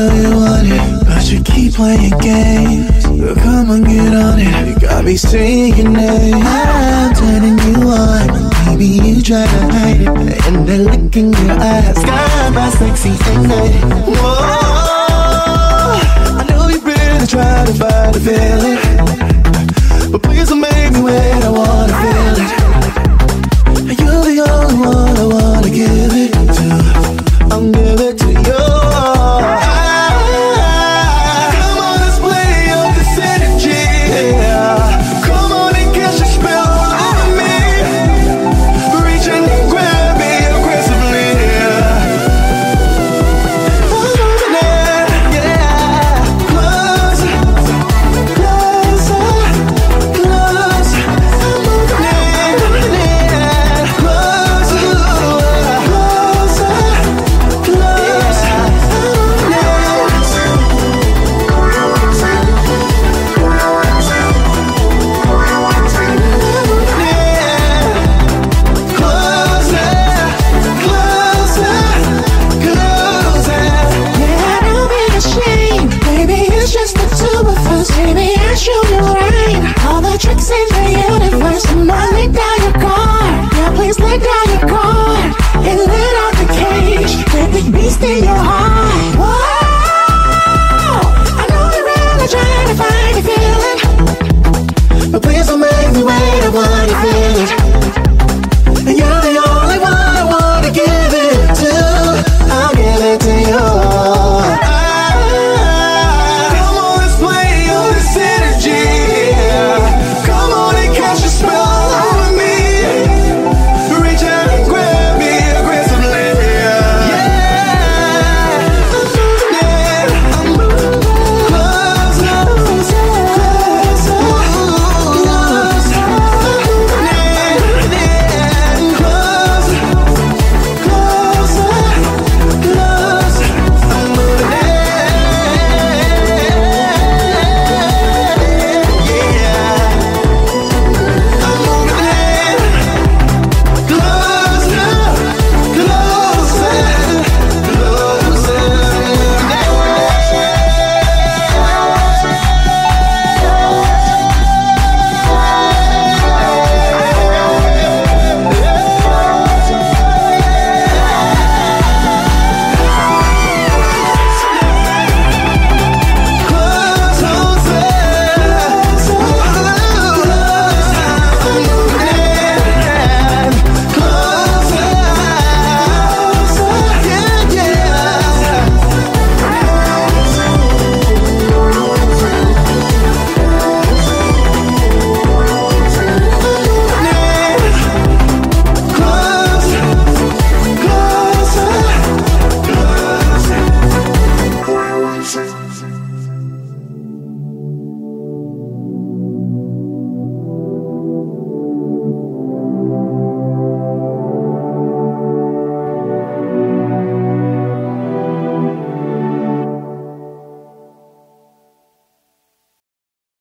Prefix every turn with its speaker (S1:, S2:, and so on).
S1: know you want it, but you keep playing games. So come on, get on it. You got me saying your name. I'm turning you on, but baby, you try to hide it. And that look in your eyes got my sexy tonight. Whoa, I know you really try to find a feeling, but please don't make me wait, I wanna feel it. You're the only one I wanna give it to. I'll give it to you. Come on, let's play up this energy. Yeah. Come on and catch a spell all over me. Reach and grab me aggressively. I'm moving it, yeah. Closer, closer, closer. I'm moving it, closer, closer, closer.
S2: Yeah, don't be ashamed, baby, it's just the two of us. Baby, I show you right, all the tricks in the universe. Come on, lay down your guard, yeah, please lay down your guard and let out the cage, let the beast in your heart. Whoa, I know you're really trying to find a feeling,
S1: But please don't make me wait, I wanna feel it.